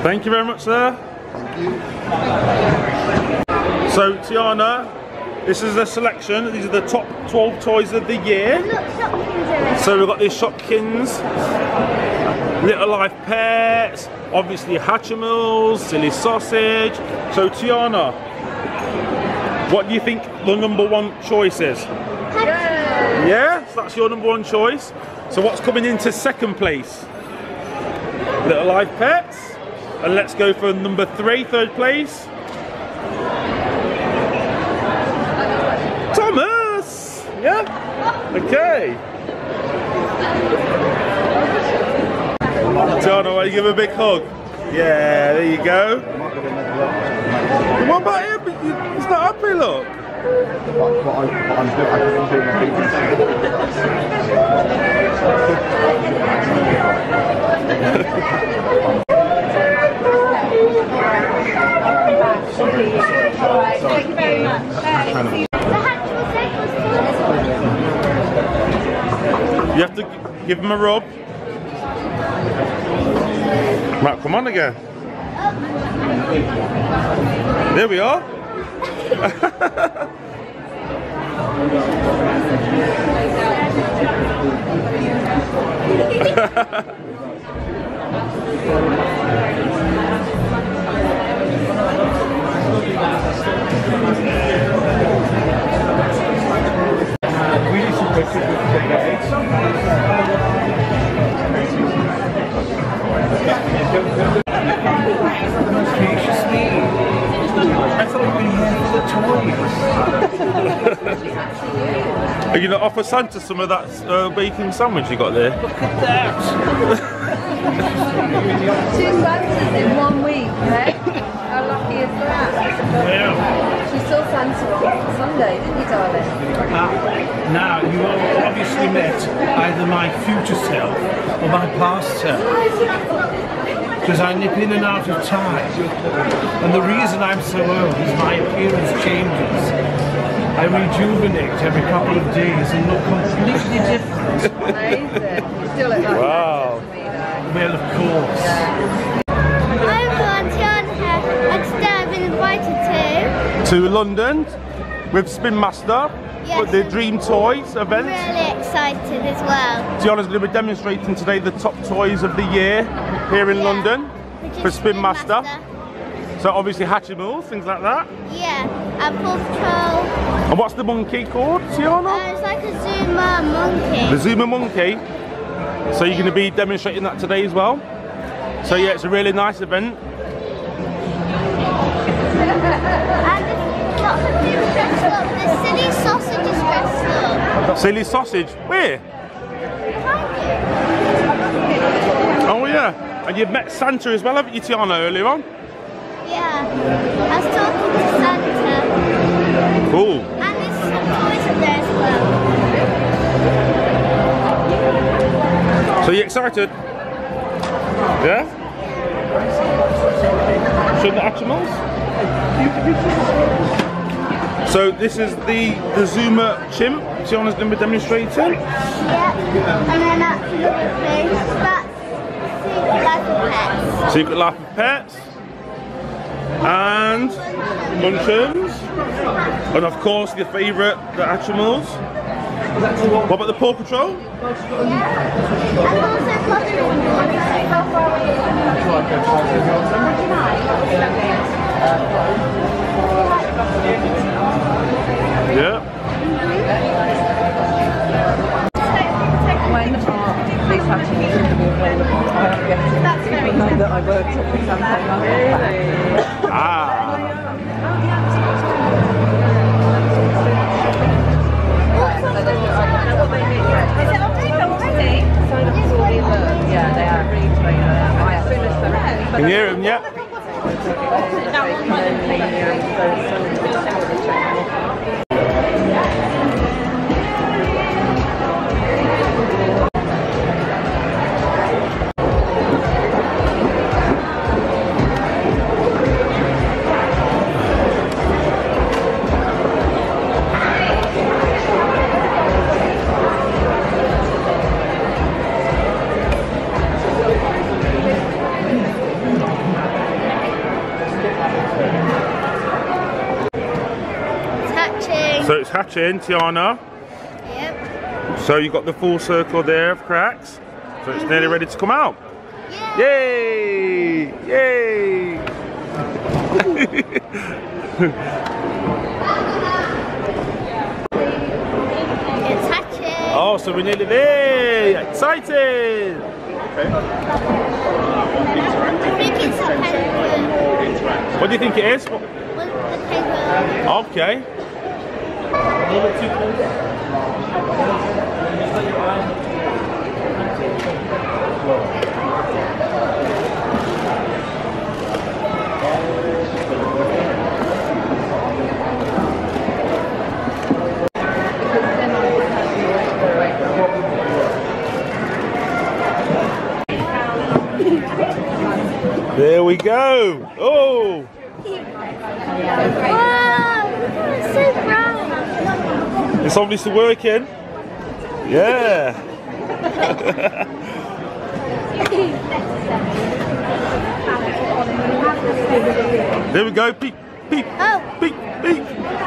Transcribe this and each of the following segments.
Thank you very much, sir. So, Tiana, this is the selection. These are the top 12 toys of the year. So we've got these Shopkins, Little Life Pets, obviously Hatchimals, Silly Sausage. So Tiana, what do you think the #1 choice is? Yeah, so that's your #1 choice. So what's coming into second place? Little Life Pets. And let's go for #3, third place. Thomas! Yeah? Okay. Tiana, why you give him a big hug? Yeah, there you go. What about him? He's not happy, look. Thank you very much. You have to give him a rub. Right, come on again. There we are. Are you going to offer Santa some of that bacon sandwich you got there? Look at that! 2 Santas in 1 week, eh? How lucky is that? Yeah. You saw Santa on Sunday, didn't you, darling? Now, you obviously met either my future self or my past self. Because I nip in and out of time. And the reason I'm so old is my appearance changes. I rejuvenate every couple of days and look completely different. Amazing. You still look like Wow. Santa to me, though. Well, of course. Hi everyone, Tiana here, and today I've been invited To London with Spin Master for Yes. the Dream Toys event. really excited as well. Tiana's going to be demonstrating today the top toys of the year here in Yeah. London Which for is Spin Master. So obviously Hatchimals, things like that. Yeah, and Paw Patrol. And what's the monkey called, Tiana? It's like a Zuma monkey. The Zuma monkey. So you're going to be demonstrating that today as well. So yeah, it's a really nice event. And lots of people dressed up. The silly sausage is dressed up. Silly Sausage, where? Oh yeah, and you've met Santa as well, haven't you, Tiana, earlier on? Yeah, I was talking to Santa. Cool. And there's some toys up there as well. So you excited? Yeah? Show the Hatchimals? So this is the Zuma chimp Tiana's going to be demonstrating. Yeah, and then that's another thing. That's Secret Life of Pets. Secret Life of Pets. And Munchkins. And of course your favourite, the Hatchimals. What about the Paw Patrol? And also Yeah. When are these Hatchimals going to be available? That's very nice that I worked at the campaign. Ah. Is it on paper already? Yeah, they are. As soon as they're ready. Can you hear him yet? It's hatching. So it's hatching, Tiana. Yep. So you've got the full circle there of cracks. So it's nearly ready to come out. Yeah. Yay! Yay! It's hatching. Oh, so we're nearly there! Excited! I think it's a penguin. What do you think it is? Well, the penguin. Okay. There we go. Oh. Wow, it's so brown. It's obviously working. Yeah. There we go. Peek, peek, Oh. peek, peek.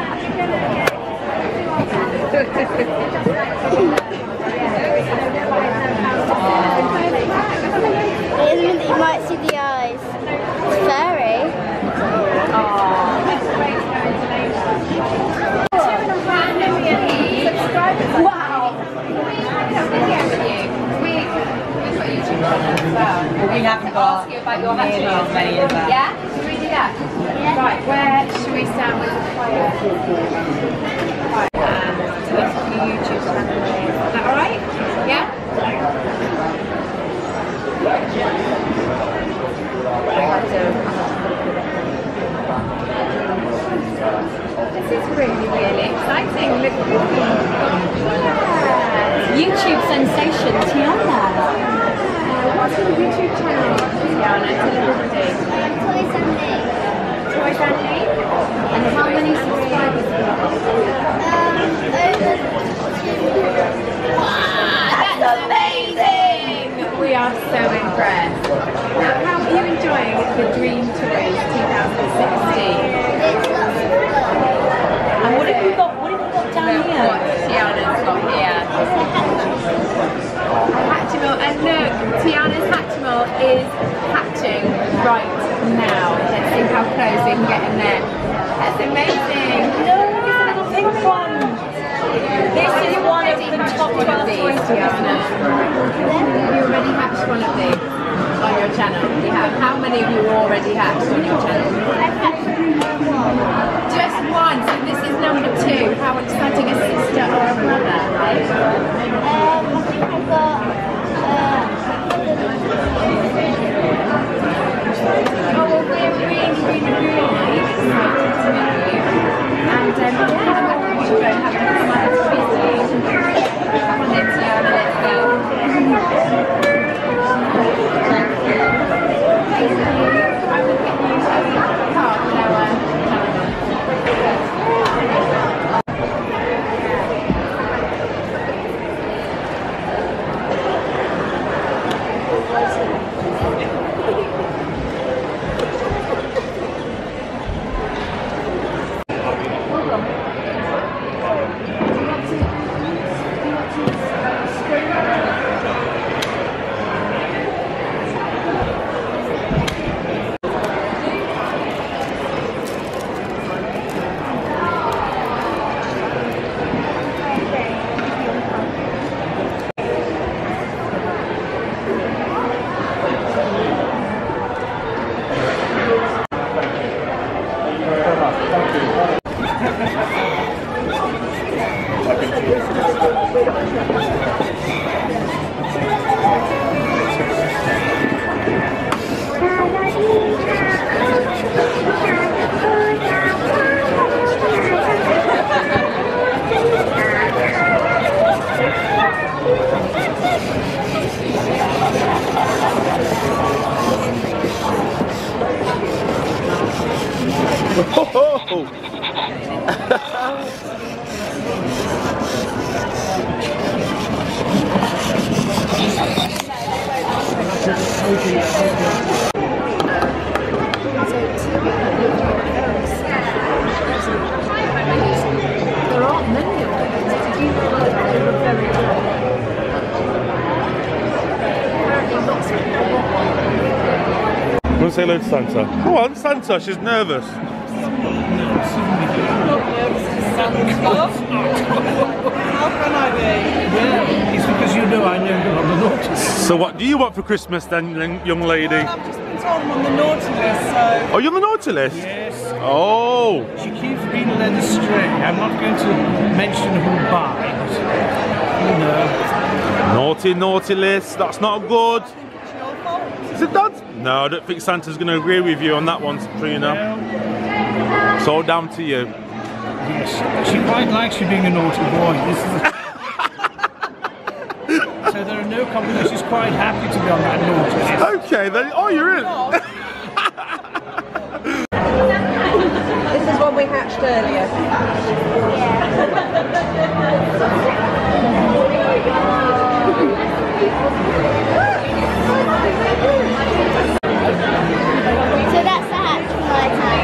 You might see the eyes. It's furry. We haven't got nearly as many as that. Yeah? Should we do that? Yeah. Right, where should we stand with the fire? Right, and to the top of your YouTube channel. Is that alright? Yeah? This is really, really exciting. Look, yeah. YouTube sensation, Tiana. What's your YouTube channel? Tiana, tell everybody. Toys and me. Toys and me? And how many subscribers have you got? Over 2 million. That's amazing! We are so impressed. Now, how are you enjoying the Dream Toys 2016? It's lots of fun. And what have you got down here? What Tiana's got here. Hatchimal, and look, Tiana's Hatchimal is hatching right now. Let's see how close we can get in there. That's amazing. Look at the little pink one. This is one of the top 12 toys, Tiana. You already hatched one of these on your channel. You have. How many of you already hatched on your channel? I've had one. Just one. So this is number 2. How exciting! A sister or a brother, right? I think I've got Oh, well, we're really, really, really excited to meet you. And we're going to have a photo, have a smile to meet you. Come on, let's Tiana, let's go. Thank you. I will get you a card with our and say hello to Santa. Come on, Santa, she's nervous. Not nervous to Santa. How can I be? Yeah, it's because you know I know you're on the naughty list. So what do you want for Christmas then, young lady? Well, I've just been told I'm on the naughty list, so... Oh, you're on the naughty list? Yes. Oh. She keeps being led astray. I'm not going to mention who by, but you know. Naughty, naughty list. That's not good. It's your fault. Is it, Dad? No, I don't think Santa's going to agree with you on that one, Trina. Well, It's all down to you. yes, she quite likes you being a naughty boy. This is so there are no complaints. She's quite happy to be on that naughty list. Okay, then. Oh, you're in. This is one we hatched earlier. So that's the hatch from my time.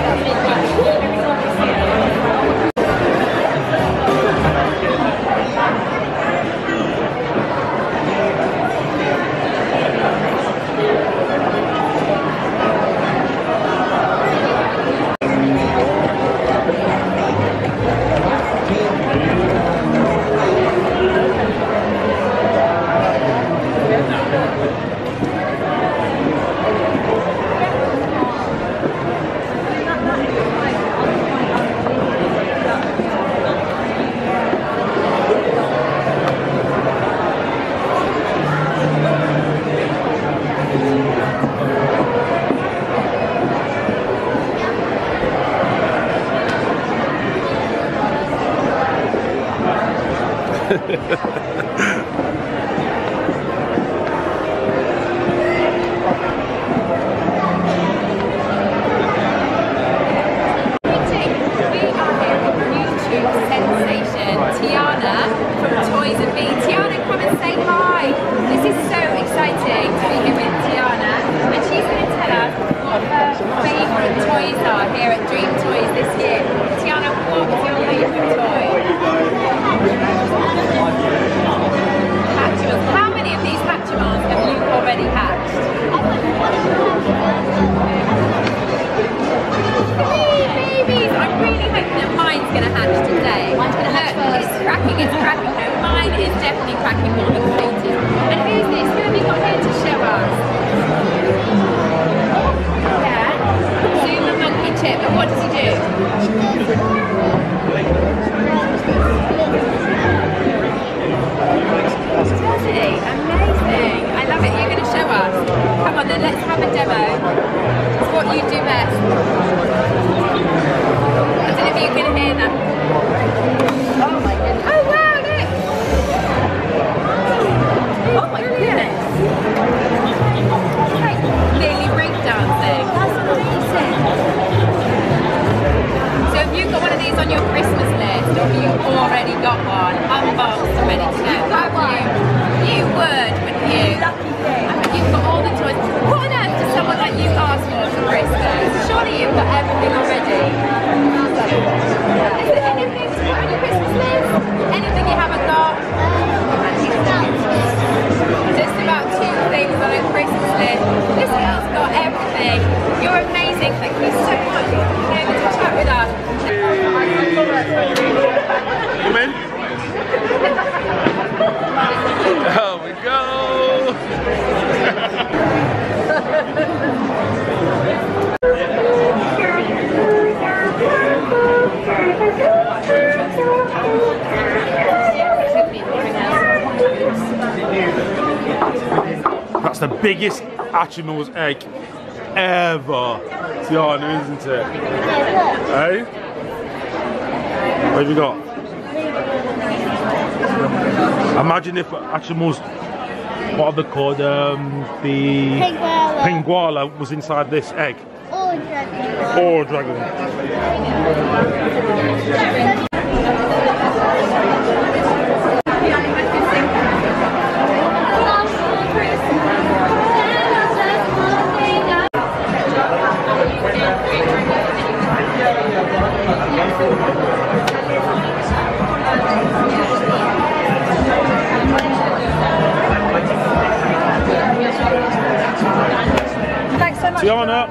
That's the biggest Hatchimals egg ever. Tiana, isn't it? Hey? What have you got? Imagine if Hatchimals, what are they called? The Pinguala was inside this egg. Or dragon. Or dragon. Tiana,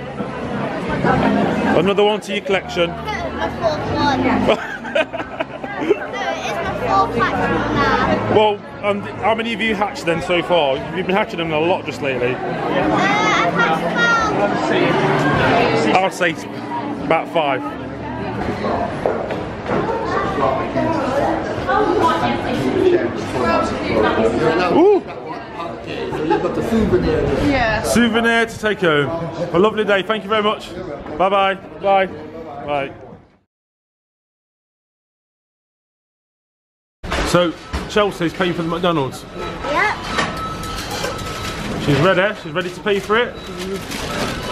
another one to your collection. My fourth one. No, it is my fourth hatchling now. Well, how many have you hatched then so far? You've been hatching them a lot just lately. I've hatched about... I'll say about 5. Ooh. You've got the souvenir. Yeah. Souvenir to take home. A lovely day. Thank you very much. Bye-bye. Bye. Bye. So, Chelsea's paying for the McDonald's. Yep. She's ready to pay for it.